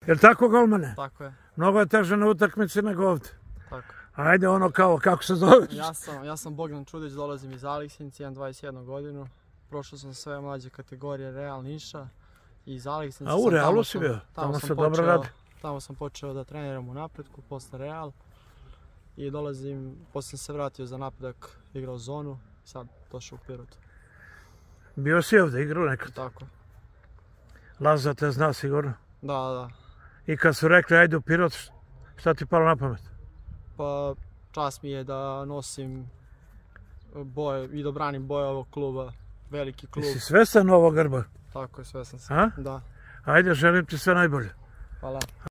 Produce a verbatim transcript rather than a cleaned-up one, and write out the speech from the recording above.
Jel' tako, golmane? Tako je. Mnogo je teže na utakmici nego ovdje. Tako. Ajde ono kao, kako se zoveš? Ja sam, ja sam Bogdan Čudić, dolazim iz Aleksinca, imam dvadeset jednu godinu. Prošao sam sve mlađe kategorije Real Niša i iz Aleksinca. A u Realu si bio? Tamo se dobro radi. Tamo sam počeo da treniram u Napretku, posle Real. I dolazim, posle sam se vratio za Napredak, igrao zonu, sad došao u Pirot. Bio si ovdje, igrao nekad? Tako. Laza te zna sigurno? Da, da. I kad su rekli ajde u Pirot, šta ti palo na pamet? Pa čast mi je da nosim boje i da branim boje ovog kluba, veliki klub. Jesi svestan ovog grba? Tako je, svestan sam. A? Da. Ajde, želim ti sve najbolje. Hvala.